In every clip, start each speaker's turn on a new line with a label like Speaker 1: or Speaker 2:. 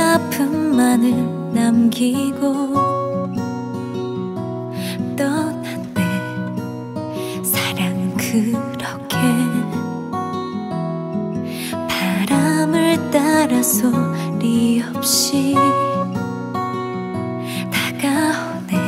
Speaker 1: 아픔만을 남기고 떠났네. 사랑은 그렇게 바람을 따라 소리 없이 다가오네.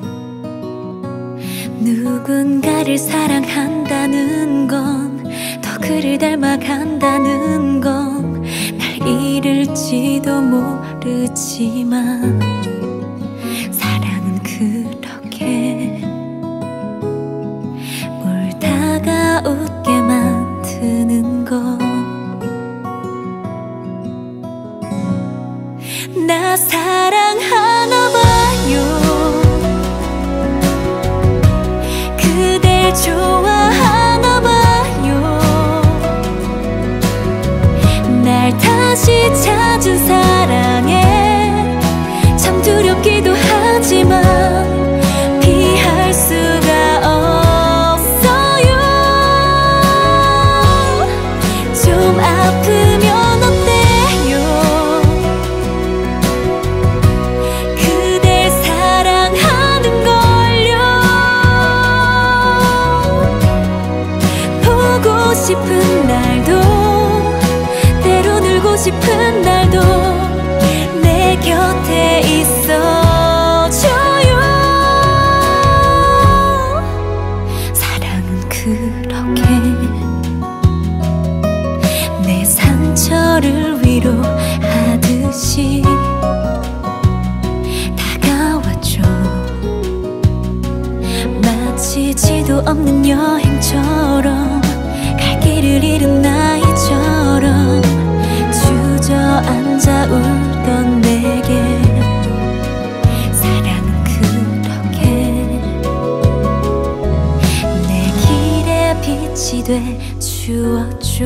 Speaker 1: 누군가를 사랑한다는 건 더 그를 닮아간다는 건 날 잃을지도 모르지만 사랑은 그렇게 울다가 웃게 만드는 것. 나 사랑하나 봐요. 그댈 좋아하나 봐요. 날 다시 찾은 사랑에 참 두렵기도 하지만 피할 수가 없어요. 좀 아프면 어때요? 그댈 사랑하는 걸요. 보고 싶은 날도 때론 울고 싶은 날도 내 곁에 있어줘요. 사랑은 그렇게 내 상처를 위로하듯이 다가왔죠. 마치 지도 없는 여행처럼 갈 길을 잃은 나이처럼 주저앉아 울던 내게 사랑은 그렇게 내 길에 빛이 돼 주었죠.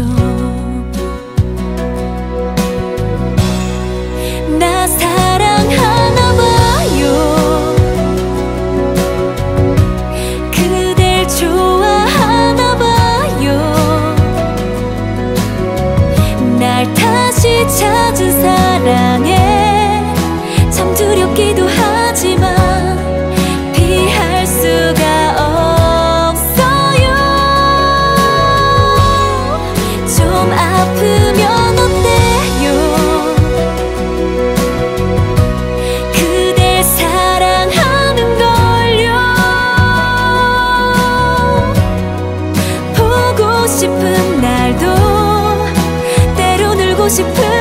Speaker 1: 나 사랑하나 봐요. 그댈 좋아하나 봐요. 날 다시 찾은 사랑에 참 두렵기도 하지만 피할 수가 없어요. 좀 아프면 어때요? 그댈 사랑하는 걸요. 보고 싶은 날도 때론 울고 싶은